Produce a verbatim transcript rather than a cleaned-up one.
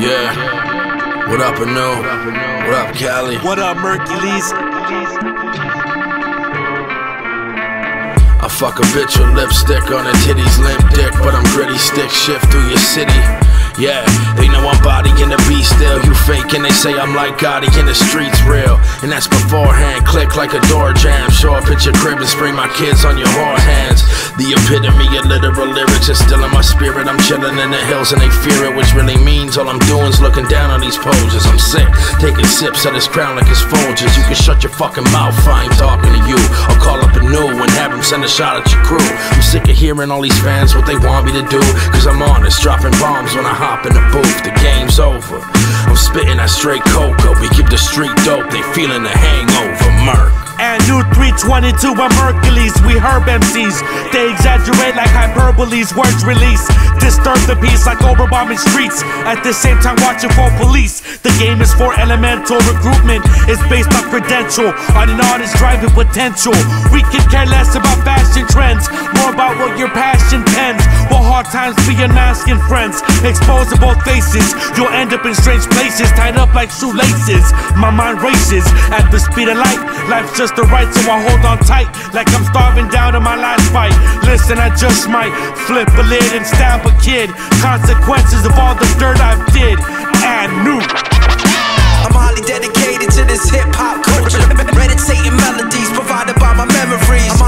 Yeah. What up, Anu? What up, Cali? What up, Mercules? I fuck a bitch with lipstick on her titties, limp dick, but I'm gritty, stick shift through your city. Yeah, they know I'm body in the beast still. You fake and they say I'm like Gotti in the streets real. And that's beforehand, click like a door jam. Show up at your crib and spray my kids on your whore hands. The epitome of literal lyrics is still in my spirit. I'm chilling in the hills and they fear it, which really means all I'm doing is looking down on these poses. I'm sick, taking sips of this crown like it's Folgers. You can shut your fucking mouth, I ain't talking to you. I'll call up a new and have him send a shot at your crew. I'm sick of hearing all these fans what they want me to do, cause I'm honest, dropping bombs when I hop in the booth. The game's over, I'm spitting that straight coca. We keep the street dope, they feeling the hangover. Merc And new three twenty-two and Mercules, we herb M Cs. They exaggerate like hyperboles, words release. Disturb the peace like overbombing streets. At the same time watching for police. The game is for elemental recruitment. It's based on credential, on an artist driving potential. We can care less about fashion trends, more about what your passion pens. Will hard times be unmasking friends? Exposing both faces, you'll end up in strange places, tied up like shoelaces. My mind races at the speed of light. Life's just the right, so I hold on tight like I'm starving down to my last fight. Listen, I just might flip a lid and stab a kid. Consequences of all the dirt I've did. And new I'm highly dedicated to this hip-hop culture. Meditating melodies provided by my memories.